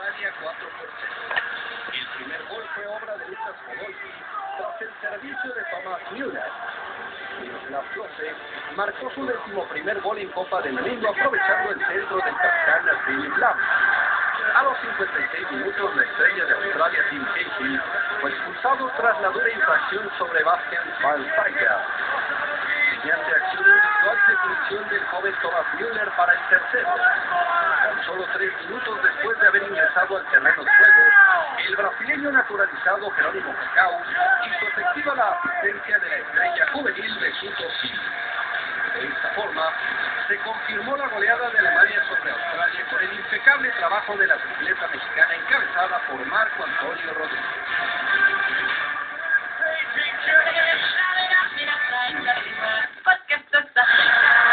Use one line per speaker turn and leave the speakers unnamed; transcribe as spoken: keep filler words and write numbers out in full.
Australia cuatro por cero. El primer gol fue obra de Lucas Podolski tras el servicio de Thomas Müller. Miroslav Klose marcó su decimoprimer gol en Copa del Mundo aprovechando el centro del capitán Philip Lahm. A los cincuenta y seis minutos, la estrella de Australia, Tim Casey, fue expulsado tras la dura infracción sobre Bastian Schweinsteiger. Mediante acción individual se función del joven Thomas Müller para el tercero. Tan solo tres minutos después de haber ingresado al terreno de juego, el brasileño naturalizado Jerónimo Cacau hizo efectiva la asistencia de la estrella juvenil Mesut Özil. De esta forma, se confirmó la goleada de Alemania sobre Australia con el impecable trabajo de la tripleta mexicana encabezada por Marco Antonio Rodríguez.